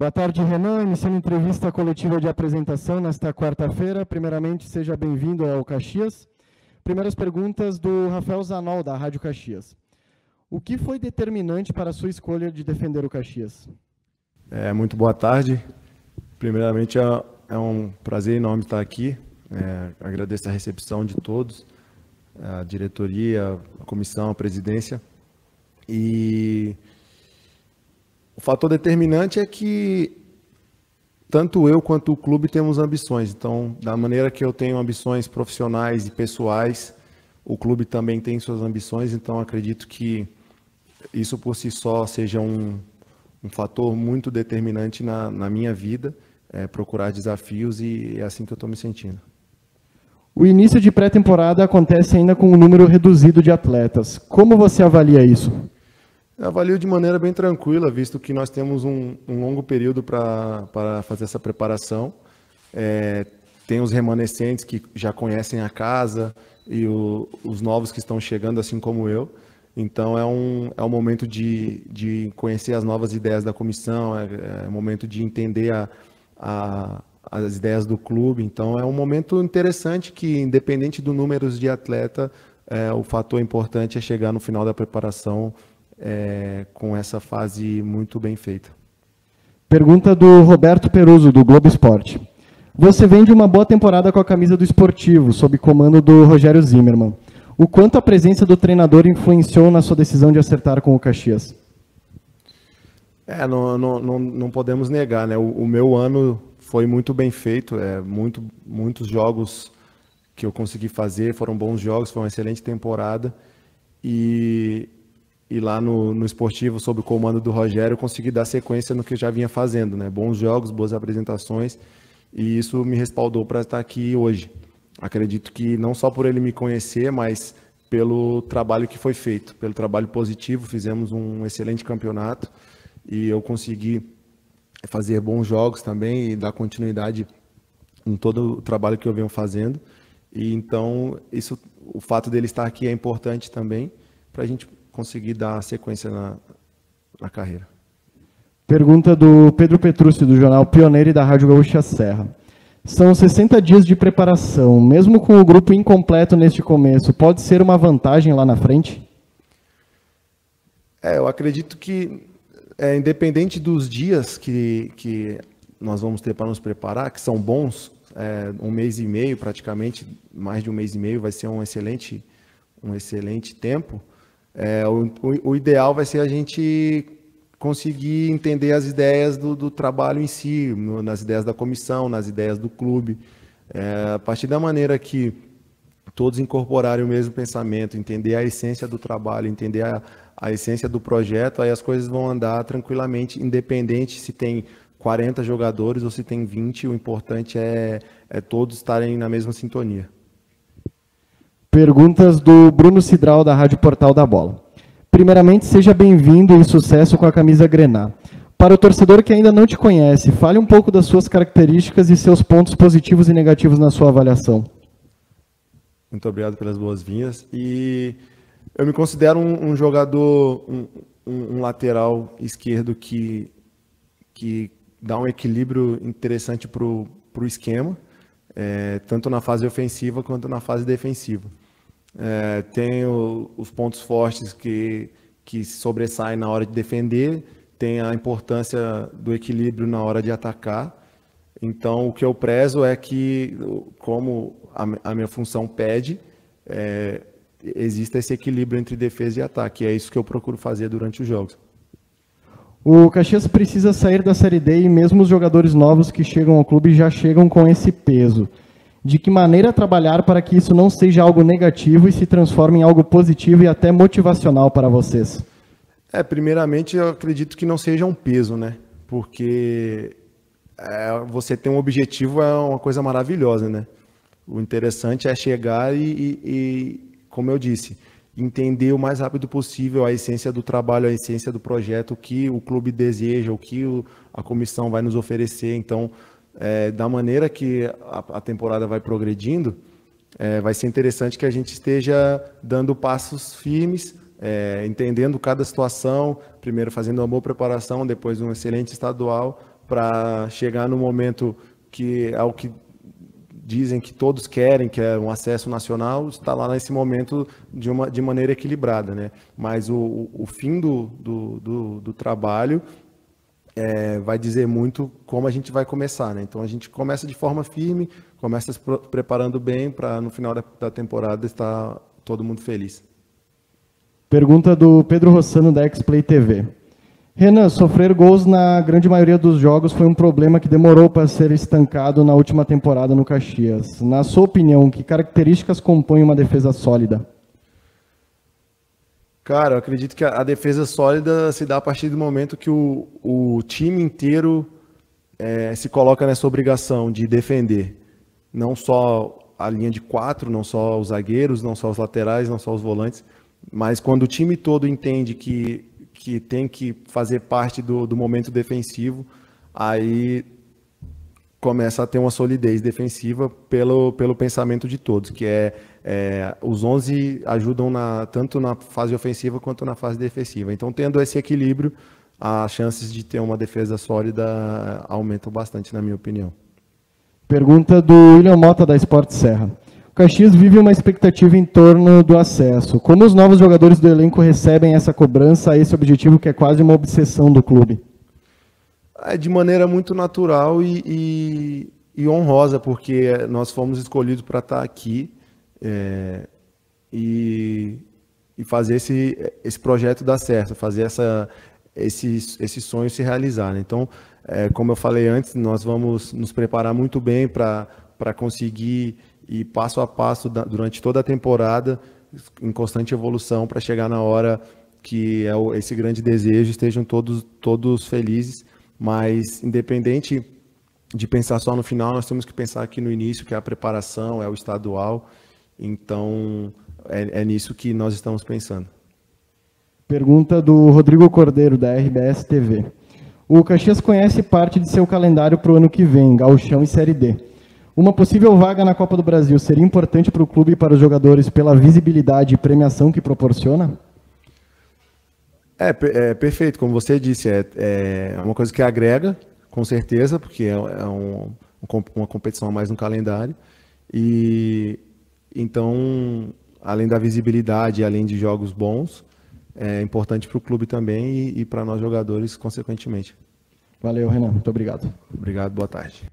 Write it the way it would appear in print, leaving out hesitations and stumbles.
Boa tarde, Renan. Iniciando a entrevista coletiva de apresentação nesta quarta-feira. Primeiramente, seja bem-vindo ao Caxias. Primeiras perguntas do Rafael Zanol, da Rádio Caxias. O que foi determinante para a sua escolha de defender o Caxias? Muito boa tarde. Primeiramente, é um prazer enorme estar aqui. Agradeço a recepção de todos, a diretoria, a comissão, a presidência. E o fator determinante é que tanto eu quanto o clube temos ambições. Então, da maneira que eu tenho ambições profissionais e pessoais, o clube também tem suas ambições. Então, acredito que isso por si só seja um fator muito determinante na minha vida, procurar desafios, e é assim que eu estou me sentindo. O início de pré-temporada acontece ainda com um número reduzido de atletas. Como você avalia isso? Eu avalio de maneira bem tranquila, visto que nós temos um longo período para fazer essa preparação. Tem os remanescentes que já conhecem a casa e os novos que estão chegando, assim como eu. Então é um momento de conhecer as novas ideias da comissão, é um momento de entender as ideias do clube. Então é um momento interessante que, independente do número de atleta, o fator importante é chegar no final da preparação com essa fase muito bem feita. Pergunta do Roberto Peruso, do Globo Esporte. Você vem de uma boa temporada com a camisa do Esportivo, sob comando do Rogério Zimmermann. O quanto a presença do treinador influenciou na sua decisão de acertar com o Caxias? Não podemos negar, né? O meu ano foi muito bem feito, muitos jogos que eu consegui fazer, foram bons jogos, foi uma excelente temporada. E lá no Esportivo, sob o comando do Rogério, eu consegui dar sequência no que eu já vinha fazendo, né? Bons jogos, boas apresentações, e isso me respaldou para estar aqui hoje. Acredito que não só por ele me conhecer, mas pelo trabalho que foi feito, pelo trabalho positivo. Fizemos um excelente campeonato e eu consegui fazer bons jogos também e dar continuidade em todo o trabalho que eu venho fazendo. E então, o fato dele estar aqui é importante também para a gente conseguir dar sequência na carreira. Pergunta do Pedro Petrucci, do jornal Pioneiro e da Rádio Gaúcha Serra. São 60 dias de preparação. Mesmo com o grupo incompleto neste começo, pode ser uma vantagem lá na frente? Eu acredito que, independente dos dias que nós vamos ter para nos preparar, que são bons, 1 mês e meio, praticamente, mais de 1 mês e meio, vai ser um excelente tempo. O ideal vai ser a gente conseguir entender as ideias do trabalho em si, nas ideias da comissão, nas ideias do clube. A partir da maneira que todos incorporarem o mesmo pensamento, entender a essência do trabalho, entender a essência do projeto, aí as coisas vão andar tranquilamente, independente se tem 40 jogadores ou se tem 20, o importante é todos estarem na mesma sintonia. Perguntas do Bruno Cidral, da Rádio Portal da Bola. Primeiramente, seja bem-vindo e sucesso com a camisa grená. Para o torcedor que ainda não te conhece, fale um pouco das suas características e seus pontos positivos e negativos na sua avaliação. Muito obrigado pelas boas-vindas. E eu me considero um jogador, um lateral esquerdo que dá um equilíbrio interessante para o esquema, tanto na fase ofensiva quanto na fase defensiva. Tem os pontos fortes que sobressaem na hora de defender, tem a importância do equilíbrio na hora de atacar. Então, o que eu prezo é que, como a minha função pede, exista esse equilíbrio entre defesa e ataque. É isso que eu procuro fazer durante os jogos. O Caxias precisa sair da Série D e mesmo os jogadores novos que chegam ao clube já chegam com esse peso. De que maneira trabalhar para que isso não seja algo negativo e se transforme em algo positivo e até motivacional para vocês? Primeiramente, eu acredito que não seja um peso, né? Porque você ter um objetivo é uma coisa maravilhosa, né? O interessante é chegar e, como eu disse, entender o mais rápido possível a essência do trabalho, a essência do projeto, o que o clube deseja, o que a comissão vai nos oferecer. Então, da maneira que a temporada vai progredindo, vai ser interessante que a gente esteja dando passos firmes, entendendo cada situação, primeiro fazendo uma boa preparação, depois um excelente estadual, para chegar no momento que é o que dizem que todos querem, que é um acesso nacional, está lá nesse momento de maneira equilibrada, né? Mas o fim do trabalho vai dizer muito como a gente vai começar, né? Então a gente começa de forma firme, começa se preparando bem para no final da temporada estar todo mundo feliz. Pergunta do Pedro Rossano, da X-Play TV. Renan, sofrer gols na grande maioria dos jogos foi um problema que demorou para ser estancado na última temporada no Caxias. Na sua opinião, que características compõem uma defesa sólida? Cara, eu acredito que a defesa sólida se dá a partir do momento que o time inteiro se coloca nessa obrigação de defender. Não só a linha de 4, não só os zagueiros, não só os laterais, não só os volantes, mas quando o time todo entende que tem que fazer parte do momento defensivo, aí começa a ter uma solidez defensiva pelo pensamento de todos, que os 11 ajudam tanto na fase ofensiva quanto na fase defensiva. Então, tendo esse equilíbrio, as chances de ter uma defesa sólida aumentam bastante, na minha opinião. Pergunta do William Mota, da Sport Serra. O Caxias vive uma expectativa em torno do acesso. Como os novos jogadores do elenco recebem essa cobrança, esse objetivo que é quase uma obsessão do clube? De maneira muito natural e honrosa, porque nós fomos escolhidos para estar aqui e fazer esse projeto dar certo, fazer esse sonho se realizar, né? Então, como eu falei antes, nós vamos nos preparar muito bem para conseguir ir passo a passo durante toda a temporada, em constante evolução, para chegar na hora que esse grande desejo, estejam todos felizes. Mas, independente de pensar só no final, nós temos que pensar aqui no início, que é a preparação, é o estadual. Então, é nisso que nós estamos pensando. Pergunta do Rodrigo Cordeiro, da RBS TV. O Caxias conhece parte de seu calendário para o ano que vem, Gauchão e Série D. Uma possível vaga na Copa do Brasil seria importante para o clube e para os jogadores pela visibilidade e premiação que proporciona? Perfeito, como você disse, é uma coisa que agrega, com certeza, porque uma competição a mais no calendário. E então, além da visibilidade, além de jogos bons, é importante para o clube também e para nós jogadores, consequentemente. Valeu, Renan. Muito obrigado. Obrigado, boa tarde.